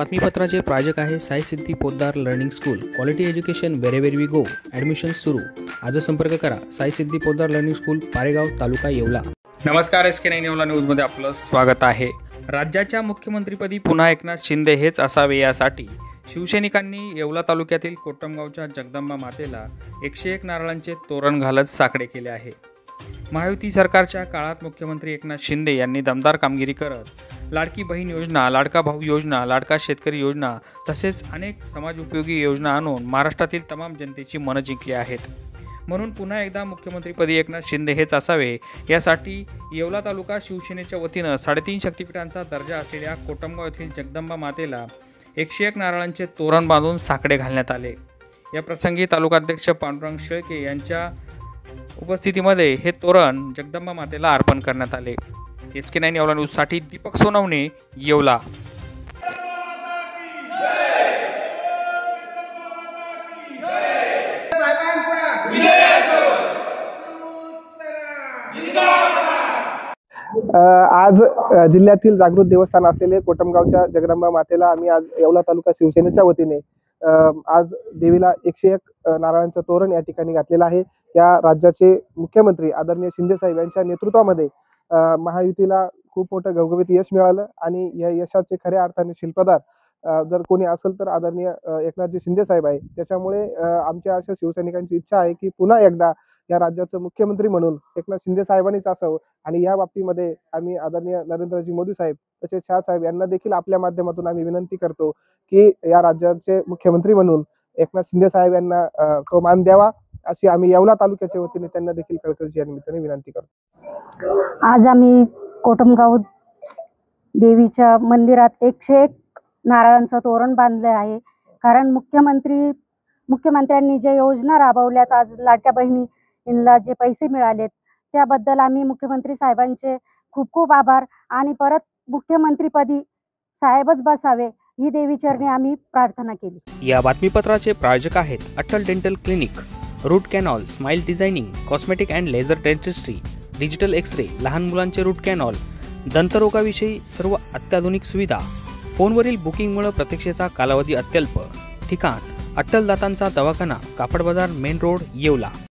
बातमीपत्राचे प्रायोजक आहे Sai Siddhi Poddar learning school. Quality education wherever we go. Admission सुरू. आज संपर्क करा. Sai Siddhi Poddar learning school, Paregaon, taluka Yeola. नमस्कार, SK9 येवला न्यूजमध्ये आपलं स्वागत आहे. राज्याच्या मुख्यमंत्रीपदी पुन्हा एकनाथ शिंदे हेच असावे यासाठी शिवसैनिकांनी येवला तालुक्यातील कोटमगावच्या जगदंबा मातेला 101 नारळांचे तोरण घालत साकडे केले आहे. महायुती सरकारच्या काळात मुख्यमंत्री एकनाथ शिंदे यांनी दमदार कामगिरी करत लाडकी बहीण योजना, लाडका भाऊ योजना, लाडका शेतकरी योजना तसेच अनेक समाजोपयोगी योजना आणून महाराष्ट्रातील तमाम जनतेची मनं जिंकली आहेत. म्हणून पुन्हा एकदा मुख्यमंत्रीपदी एकनाथ शिंदे हेच असावे यासाठी येवला तालुका शिवसेनेच्या वतीनं 3.5 शक्तिपीठांचा दर्जा असलेल्या कोटमगाव येथील जगदंबा मातेला 101 नारळांचे तोरण बांधून साकडे घालण्यात आले. या प्रसंगी तालुकाध्यक्ष पांडुरंग शेळके यांच्या उपस्थितीमध्ये हे तोरण जगदंबा मातेला अर्पण करण्यात आले. SK9 येवला न्यूजसाठी दीपक सोनवणे, येवला. आज जिल्ह्यातील जागृत देवस्थान असलेले कोटमगावच्या जगदंबा मातेला आम्ही आज येवला तालुका शिवसेनेच्या वतीने आज देवीला 101 नारळांचं तोरण या ठिकाणी घातलेलं आहे. या राज्याचे मुख्यमंत्री आदरणीय शिंदे साहेब यांच्या नेतृत्वामध्ये महायुतीला खूप मोठं घवघवीत यश मिळालं आणि या यशाचे खऱ्या अर्थाने शिल्पदार जर कोणी असेल तर आदरणीय एकनाथजी शिंदे साहेब आहे. त्याच्यामुळे आमच्या अशा शिवसैनिकांची इच्छा आहे की पुन्हा एकदा या राज्याचं मुख्यमंत्री म्हणून एकनाथ शिंदे साहेबांनीच असावं आणि या बाबतीमध्ये आम्ही आदरणीय नरेंद्रजी मोदी साहेब तसेच शाह साहेब यांना देखील आपल्या माध्यमातून आम्ही विनंती करतो की या राज्याचे मुख्यमंत्री म्हणून एकनाथ शिंदे साहेब यांना तो मान द्यावा अशी आम्ही येवला तालुक्याच्या वतीने त्यांना देखील कळकळीची या निमित्ताने विनंती करतो. आज आम्ही कोटमगाव देवीच्या मंदिरात 101 नारळांचं तोरण बांधले आहे. कारण मुख्यमंत्र्यांनी जे योजना राबवल्यात, आज लाडक्या बहिणींना जे पैसे मिळालेत त्याबद्दल आम्ही मुख्यमंत्री साहेबांचे खूप खूप आभार आणि परत मुख्यमंत्रीपदी साहेबच बसावे ही देवीचरणी आम्ही प्रार्थना केली. या बातमीपत्राचे प्रायोजक आहेत Atal dental clinic, root canal, smile designing, cosmetic and laser dentistry, digital X-ray, लहान मुलांचे रूट कॅनॉल, दंतरोगाविषयी सर्व अत्याधुनिक सुविधा. फोनवरील बुकिंगमुळे प्रतीक्षेचा कालावधी अत्यल्प. ठिकाण अट्टल दातांचा दवाखाना, कापड बाजार, मेन रोड, येवला.